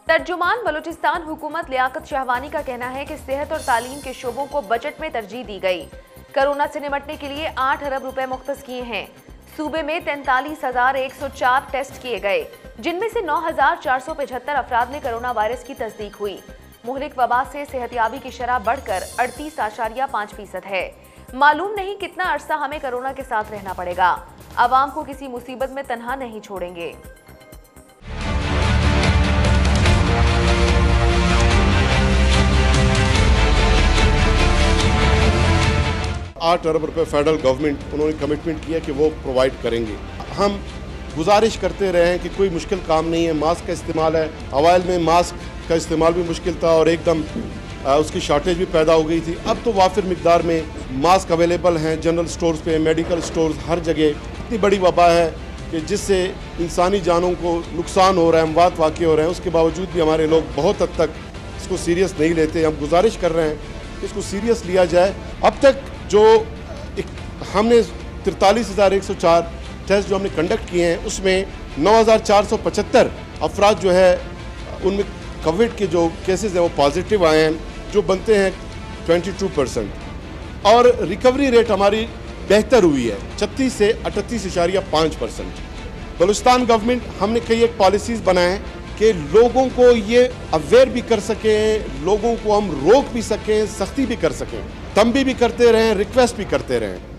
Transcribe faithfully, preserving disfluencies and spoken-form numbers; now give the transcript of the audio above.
तर्जुमान बलूचिस्तान हुकूमत लियाकत शहवानी का कहना है कि सेहत और तालीम के शोबों को बजट में तरजीह दी गई। कोरोना से निपटने के लिए आठ अरब रुपए मुख्तस किए हैं। सूबे में तैंतालीस हजार एक सौ चार टेस्ट किए गए, जिनमें से नौ हजार चार सौ पचहत्तर अफराद में कोरोना वायरस की तस्दीक हुई। मुहलिक वबा से सेहतियाबी की शरह बढ़कर अड़तीस आशारिया पाँच फीसद है। मालूम नहीं कितना अरसा हमें कोरोना के साथ रहना पड़ेगा। अवाम को किसी मुसीबत में तन्हा नहीं छोड़ेंगे। आठ अरब रुपए फेडरल गवर्नमेंट उन्होंने कमिटमेंट किया कि वो प्रोवाइड करेंगे। हम गुजारिश करते रहे हैं कि कोई मुश्किल काम नहीं है, मास्क का इस्तेमाल है। अवाइल में मास्क का इस्तेमाल भी मुश्किल था और एकदम आ, उसकी शॉर्टेज भी पैदा हो गई थी। अब तो वाफिर मिकदार में मास्क अवेलेबल हैं जनरल स्टोर्स पे, मेडिकल स्टोर्स, हर जगह। इतनी बड़ी वबा है कि जिससे इंसानी जानों को नुकसान हो रहा है, अमवात वाक़ई हो रहे हैं, उसके बावजूद भी हमारे लोग बहुत हद तक इसको सीरियस नहीं लेते। हम गुजारिश कर रहे हैं कि इसको सीरियस लिया जाए। अब तक जो एक, हमने तिरतालीस हज़ार एक सौ चार टेस्ट जो हमने कंडक्ट किए हैं, उसमें नौ हज़ार चार सौ पचहत्तर अफराद जो है उनमें कोविड के जो केसेस हैं वो पॉजिटिव आए हैं, जो बनते हैं बाईस परसेंट। और रिकवरी रेट हमारी बेहतर हुई है, छत्तीस से अड़तीस इशारिया पाँच परसेंट। बलूचिस्तान गवर्नमेंट हमने कई एक पॉलिसीज़ बनाए कि लोगों को ये अवेयर भी कर सकें, लोगों को हम रोक भी सकें, सख्ती भी कर सकें। तंबी भी करते रहें, रिक्वेस्ट भी करते रहें।